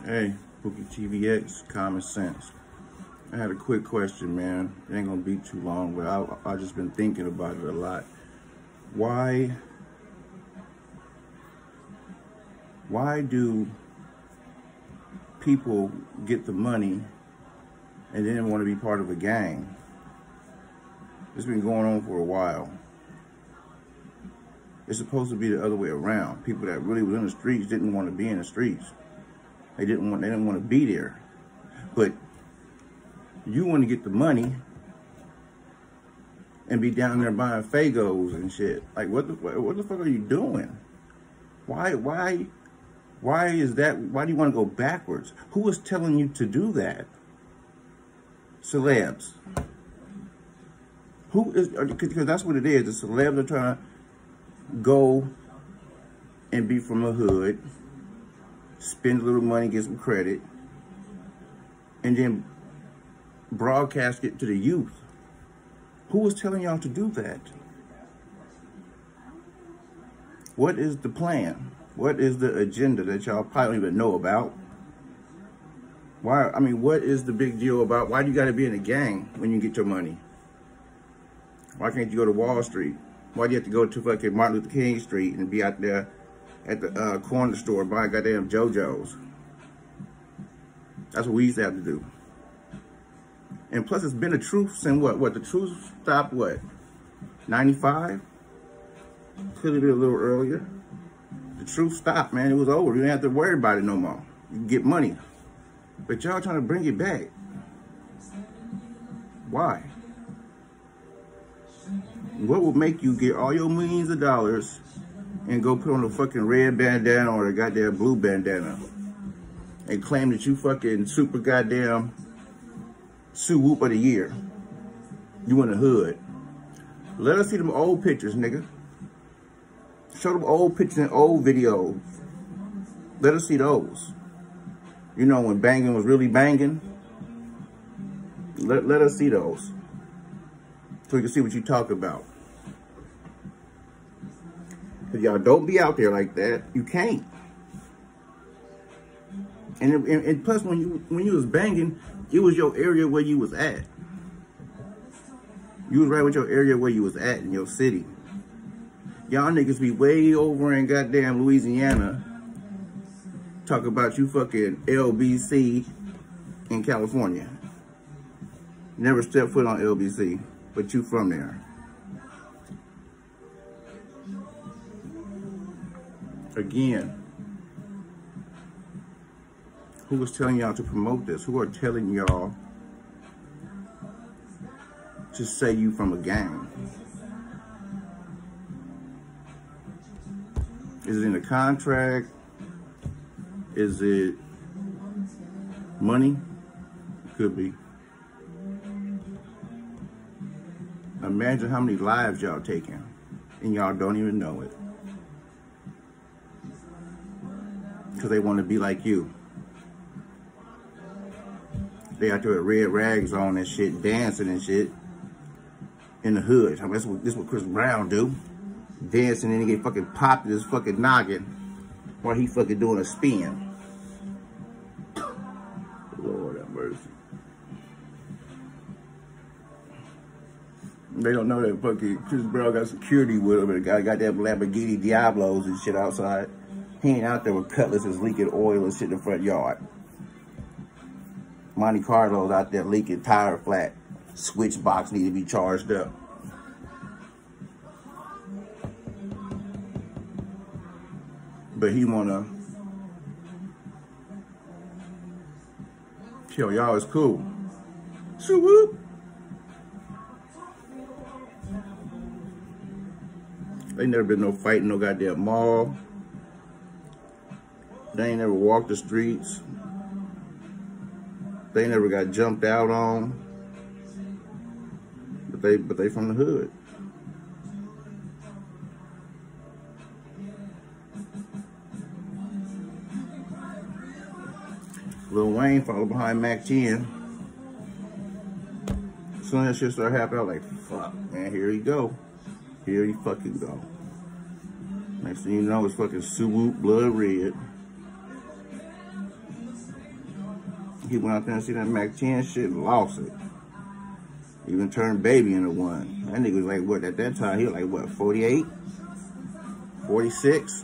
Hey, Bookie TVX, Common Sense. I had a quick question, man. It ain't gonna be too long, but I just been thinking about it a lot. Why do people get the money and then want to be part of a gang? It's been going on for a while. It's supposed to be the other way around. People that really was in the streets didn't want to be in the streets. They didn't want to be there. But you want to get the money and be down there buying Fagos and shit. Like, what the fuck are you doing? Why is that? Why do you want to go backwards? Who is telling you to do that? Celebs. Who is? Because that's what it is. The celebs are trying to go and be from the hood, spend a little money, get some credit, and then broadcast it to the youth. Who was telling y'all to do that? What is the plan? What is the agenda that y'all probably don't even know about? Why? I mean, what is the big deal about? Why do you got to be in a gang when you get your money? Why can't you go to Wall Street? Why do you have to go to fucking Martin Luther King Street and be out there at the corner store buying goddamn JoJo's? That's what we used to have to do. And plus, it's been a truth since what? The truth stopped what? 95? Could have been a little earlier. The truth stopped, man. It was over. You didn't have to worry about it no more. You can get money. But y'all trying to bring it back. Why? What would make you get all your millions of dollars and go put on a fucking red bandana or a goddamn blue bandana and claim that you fucking super goddamn Sue Whoop of the year? You in the hood. Let us see them old pictures, nigga. Show them old pictures and old videos. Let us see those. You know, when banging was really banging. Let us see those. So we can see what you talk about. Because y'all don't be out there like that. You can't. And plus, when you was banging, it was your area where you was at. You was right with your area where you was at in your city. Y'all niggas be way over in goddamn Louisiana. Talk about you fucking LBC in California. Never stepped foot on LBC, but you from there. Again, who was telling y'all to promote this? Who are telling y'all to say you from a gang? Is it in a contract? Is it money? Could be. Imagine how many lives y'all taking and y'all don't even know it. Because they want to be like you. They out there with red rags on and shit, dancing and shit in the hood. I mean, this is what Chris Brown do. Dancing and he get fucking popped in his fucking noggin while he fucking doing a spin. Lord have mercy. They don't know that fucking Chris Brown got security with him and got them Lamborghini Diablos and shit outside. He ain't out there with cutlasses leaking oil and shit in the front yard. Monte Carlo's out there leaking tire flat. Switch box need to be charged up. But he wanna tell y'all it's cool. Shoo whoop. Ain't never been no fight in no goddamn mall. They ain't never walked the streets. They never got jumped out on. But they from the hood. Lil Wayne followed behind Mac 10. As soon as that shit started happening, I was like, fuck, man, here he go. Here he fucking go. Next thing you know, it's fucking Sue Whoop Blood Red. He went out there and seen that Mac 10 shit and lost it. Even turned Baby into one. That nigga was like, what, at that time, he was like, what, 48? 46?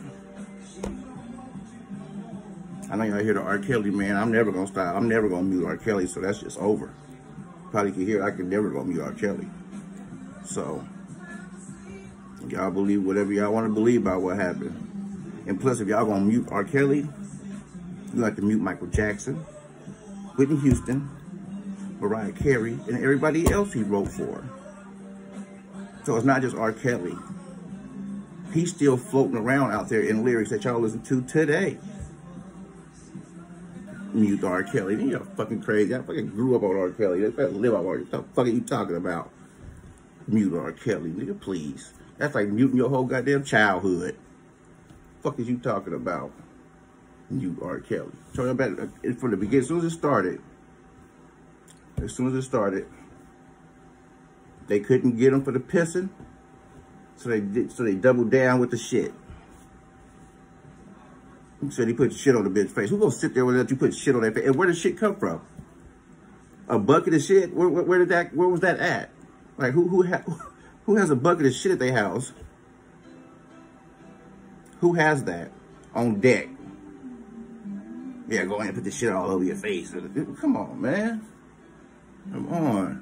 I know y'all hear the R. Kelly, man. I'm never gonna stop. I'm never gonna mute R. Kelly, so that's just over. Probably can hear it. I can never go mute R. Kelly. So, y'all believe whatever y'all want to believe about what happened. And plus, if y'all gonna mute R. Kelly, you have to mute Michael Jackson, Whitney Houston, Mariah Carey, and everybody else he wrote for. So it's not just R. Kelly. He's still floating around out there in lyrics that y'all listen to today. Mute R. Kelly. You're fucking crazy. I fucking grew up on R. Kelly. That's better live on R. What the fuck are you talking about? Mute R. Kelly, nigga, please. That's like muting your whole goddamn childhood. Fuck is you talking about? Mute R. Kelly. So from the beginning, as soon as it started, they couldn't get him for the pissing, so they doubled down with the shit. He said he put shit on the bitch's face. Who gonna sit there and let you put shit on their face? And where did shit come from? A bucket of shit? Where was that at? Like who has a bucket of shit at their house? Who has that on deck? Yeah, go ahead and put the shit all over your face. Come on, man. Come on.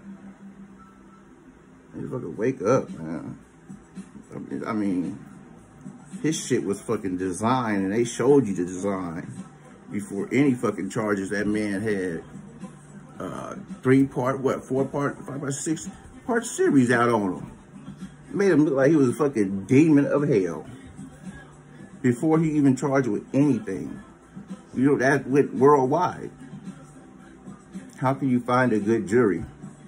You fucking wake up, man. I mean, his shit was fucking designed, and they showed you the design before any fucking charges that man had. 3-part, what, 4-part, 5 or 6-part series out on him. Made him look like he was a fucking demon of hell before he even charged with anything. You know, that went worldwide. How can you find a good jury?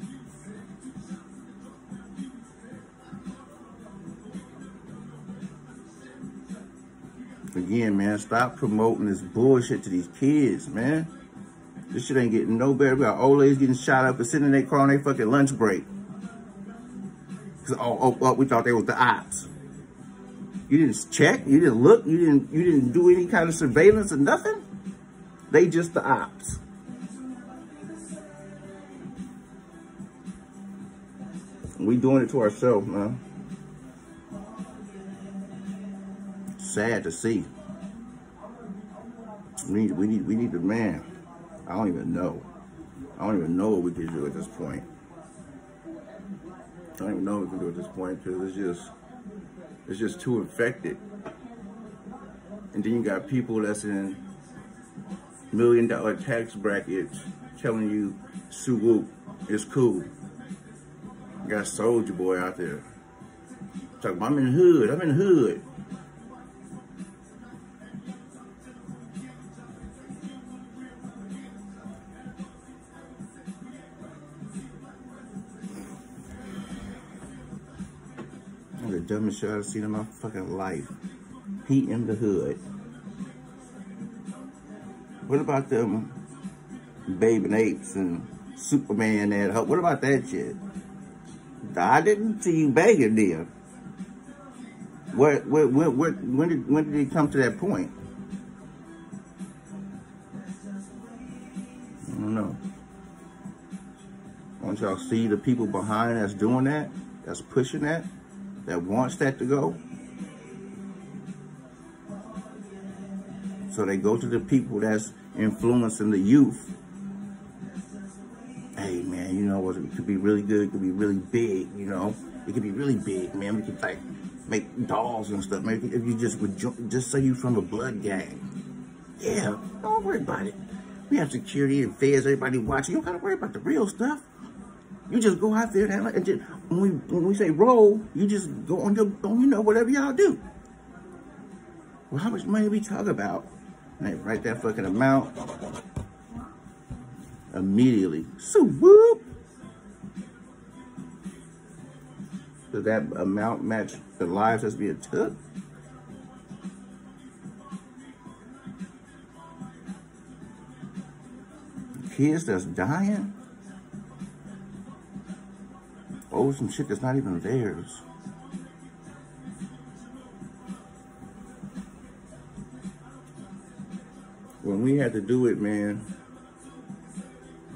Again, man, stop promoting this bullshit to these kids, man. This shit ain't getting no better. We got old ladies getting shot up and sitting in their car on their fucking lunch break. Cause we thought they was the ops. You didn't check, you didn't look, you didn't do any kind of surveillance or nothing. They just the ops. We doing it to ourselves, man. Sad to see. We need the man. I don't even know. I don't even know what we can do at this point. I don't even know what we can do at this point because it's just too infected. And then you got people that's in $1 million tax brackets telling you, "Sue whoop, it's cool." You got Soldier Boy out there talking about, I'm in the hood. The dumbest shit I've seen in my fucking life. He in the hood. What about them Babe and Apes and Superman that? What about that shit? I didn't see you begging there. When did it come to that point? I don't know. Once y'all see the people behind that's doing that, that's pushing that wants that to go. So they go to the people that's influencing the youth. Hey man, you know what? It could be really good. It could be really big. You know, it could be really big, man. We could like make dolls and stuff. Maybe if you just say you from a blood gang. Yeah, don't worry about it. We have security and feds, everybody watching. You don't gotta worry about the real stuff. You just go out there and just, when we say roll, you just go on your, you know, whatever y'all do. Well, how much money we talk about? And they write that fucking amount immediately. So whoop. Does that amount match the lives that's being took? Kids that's dying? Oh, some shit that's not even theirs. When we had to do it, man,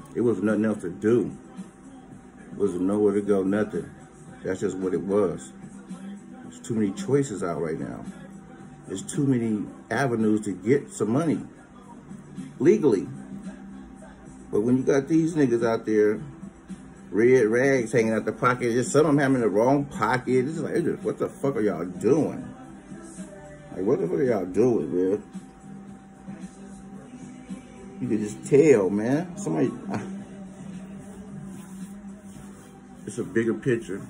It was nothing else to do. It was nowhere to go, nothing. That's just what it was. There's too many choices out right now. There's too many avenues to get some money legally. But when you got these niggas out there, red rags hanging out the pocket, just some of them having the wrong pocket. It's like, what the fuck are y'all doing? Like, what the fuck are y'all doing, man? You can just tell, man. Somebody, it's a bigger picture.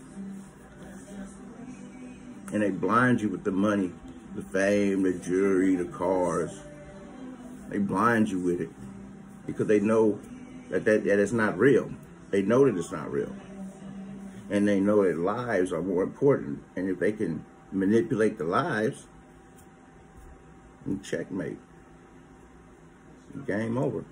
And they blind you with the money, the fame, the jewelry, the cars. They blind you with it because they know that it's not real. They know that it's not real. And they know that lives are more important. And if they can manipulate the lives, then checkmate. Game over.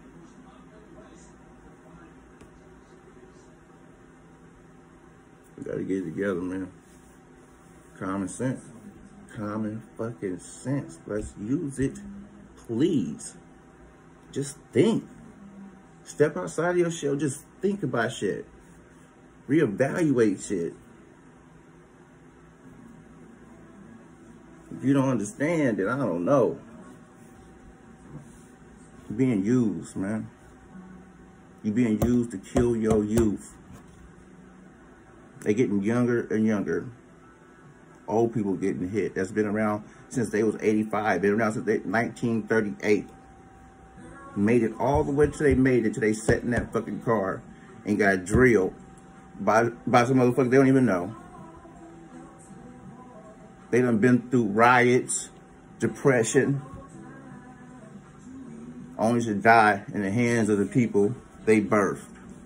We gotta get it together, man. Common sense. Common fucking sense. Let's use it, please. Just think. Step outside of your shell. Just think about shit. Reevaluate shit. If you don't understand, then I don't know. You're being used, man. You're being used to kill your youth. They're getting younger and younger. Old people getting hit. That's been around since they was 85. Been around since 1938. Made it all the way till they made it, till they sat in that fucking car and got drilled by some motherfuckers they don't even know. They done been through riots, depression, only to die in the hands of the people they birthed.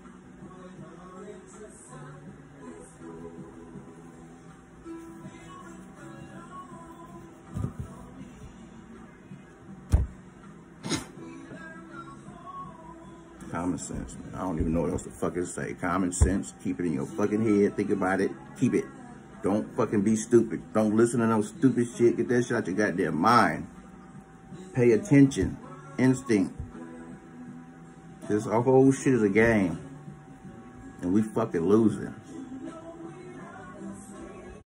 Common sense, man. I don't even know what else to fucking say. Common sense. Keep it in your fucking head. Think about it. Keep it. Don't fucking be stupid. Don't listen to no stupid shit. Get that shit out your goddamn mind. Pay attention. Instinct. This whole shit is a game. And we fucking losing.